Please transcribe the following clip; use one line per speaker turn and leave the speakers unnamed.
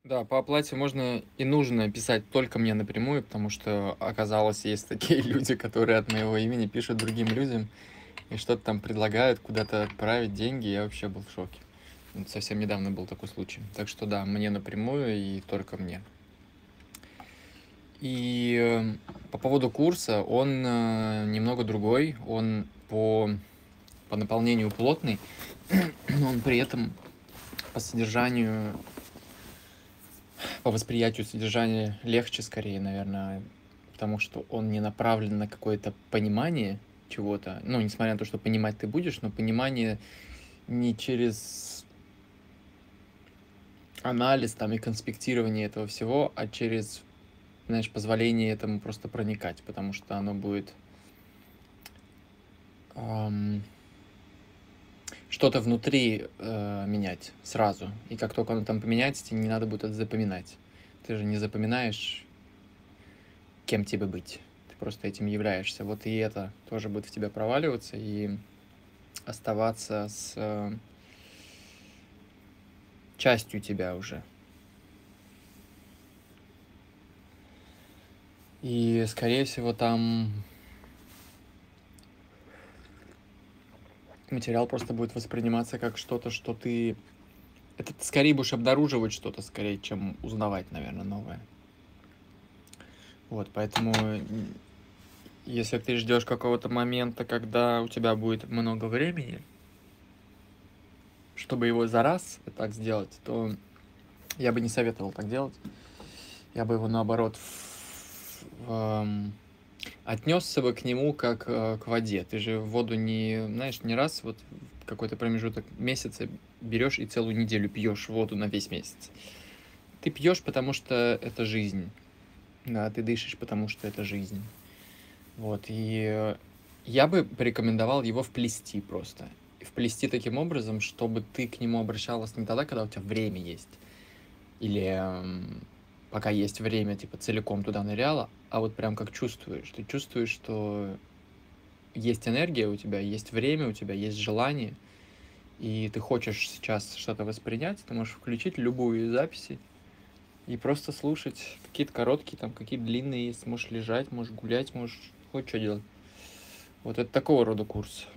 Да, по оплате можно и нужно писать только мне напрямую, потому что оказалось, есть такие люди, которые от моего имени пишут другим людям и что-то там предлагают куда-то отправить деньги. Я вообще был в шоке. Вот совсем недавно был такой случай. Так что да, мне напрямую и только мне. И по поводу курса, он немного другой. Он по наполнению плотный, но он при этом по содержанию, по восприятию содержания легче скорее, наверное, потому что он не направлен на какое-то понимание чего-то. Ну, несмотря на то, что понимать ты будешь, но понимание не через анализ там и конспектирование этого всего, а через, знаешь, позволение этому просто проникать, потому что оно будет ам, что-то внутри менять сразу. И как только оно там поменяется, тебе не надо будет это запоминать. Ты же не запоминаешь, кем тебе быть. Ты просто этим являешься. Вот и это тоже будет в тебя проваливаться и оставаться с частью тебя уже. И, скорее всего, там материал просто будет восприниматься как что-то, что ты... Это ты скорее будешь обнаруживать что-то, скорее, чем узнавать, наверное, новое. Вот, поэтому если ты ждешь какого-то момента, когда у тебя будет много времени, чтобы его за раз так сделать, то я бы не советовал так делать. Я бы его, наоборот, отнесся бы к нему как к воде. Ты же воду не, знаешь, не раз вот в какой-то промежуток месяца берешь и целую неделю пьешь воду на весь месяц. Ты пьешь, потому что это жизнь. Да, ты дышишь, потому что это жизнь. Вот, и я бы порекомендовал его вплести просто. И вплести таким образом, чтобы ты к нему обращалась не тогда, когда у тебя время есть, или пока есть время, типа целиком туда ныряла, а вот прям как чувствуешь. Ты чувствуешь, что есть энергия у тебя, есть время у тебя, есть желание, и ты хочешь сейчас что-то воспринять, ты можешь включить любую из записей и просто слушать. Какие-то короткие, там какие-то длинные есть. Можешь лежать, можешь гулять, можешь хоть что делать. Вот это такого рода курс.